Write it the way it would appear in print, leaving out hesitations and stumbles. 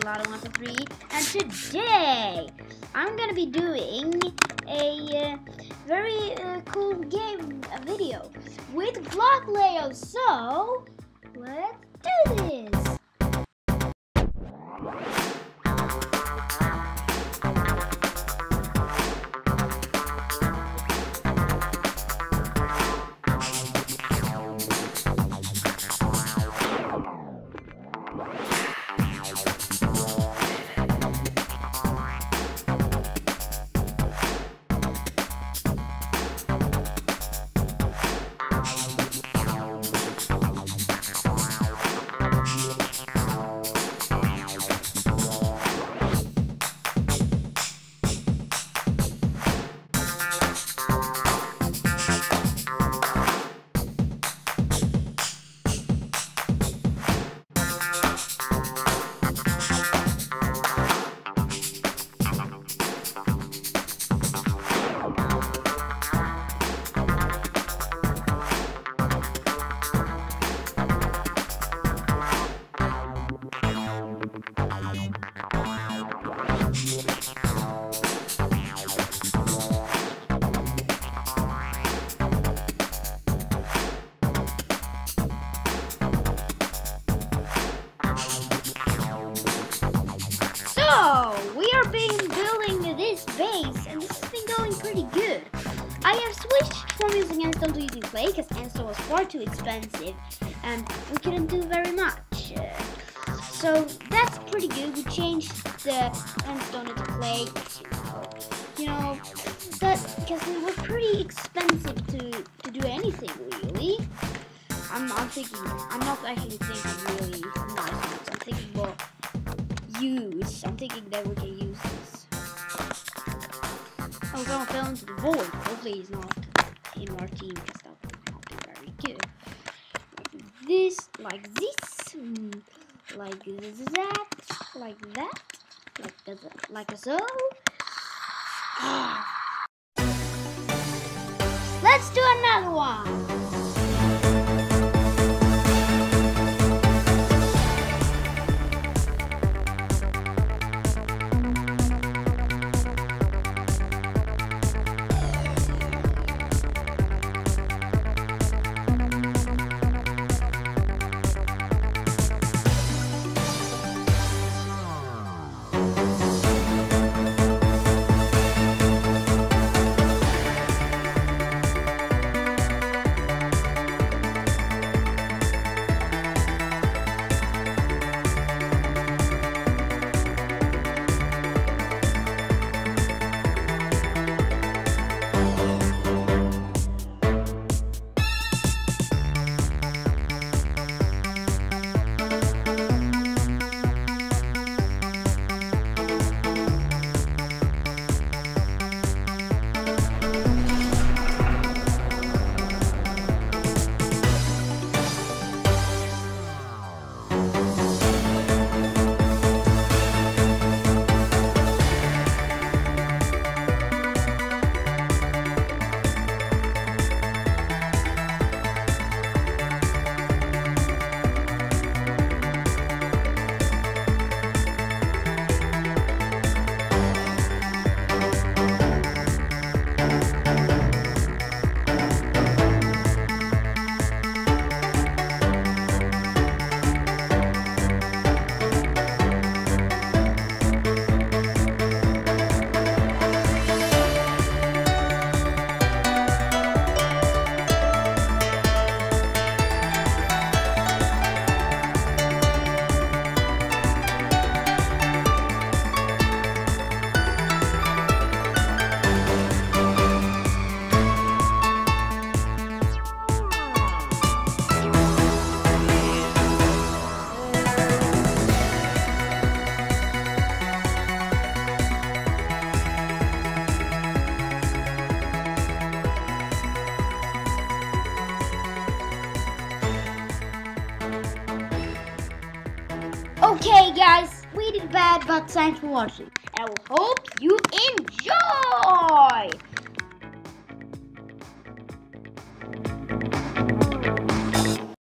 Ludde 123, and today I'm gonna be doing a very cool game video with block layout. So let's do this. So, we are building this base, and this has been going pretty good. I have switched from using endstone to using clay, because endstone was far too expensive, and we couldn't do very much. So, that's pretty good. We changed the endstone into clay, because it was pretty expensive to do anything, really. I'm not actually thinking really nice. I'm thinking more use. I'm thinking that we can use this. I'm gonna fall into the void. Hopefully he's not in our team, because that would not be very good. Like this, like that, like so. Let's do another one. Okay guys, we did bad, but thanks for watching. I will hope you enjoy!